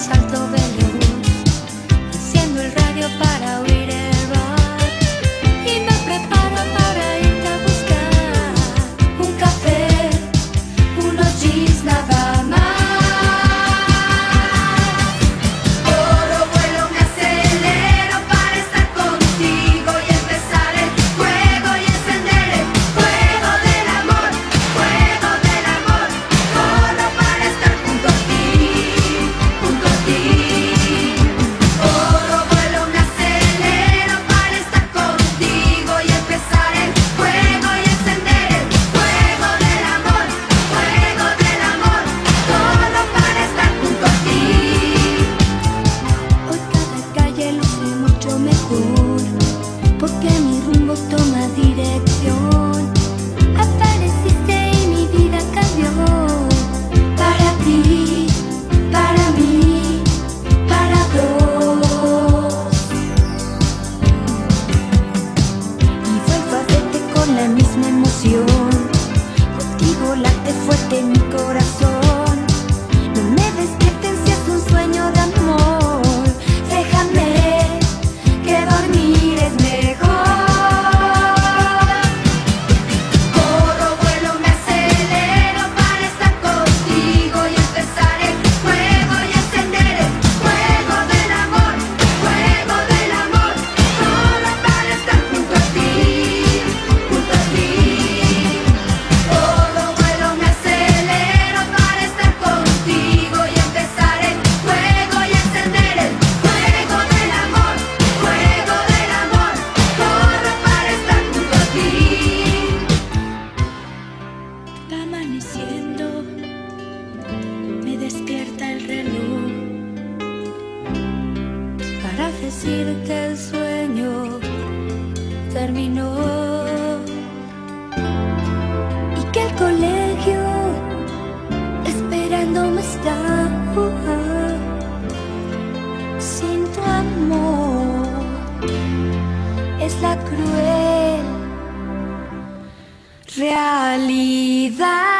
salto veloz, enciendo el radio para oír el rock y me preparo para irte a buscar un café, unos jeans nada más. Porque mi rumbo toma dirección. Apareciste y mi vida cambió. Para ti, para mí, para dos. Y vuelvo a verte con la misma emoción. Contigo late fuerte mi corazón. No me despierten si es un sueño de amor. Déjame que dormir es mejor. Corro, vuelo, me acelero para estar contigo y empezar el juego y encender el fuego del amor, fuego del amor. Solo para estar junto a ti, junto a ti. Corro, vuelo, me acelero para estar contigo y empezar el juego y encender el fuego del amor, fuego del amor. Corro para estar junto a ti. Va amaneciendo, me despierta el reloj para decir que el sueño terminó y que el colegio esperándome está. Sin tu amor es la cruel realidad.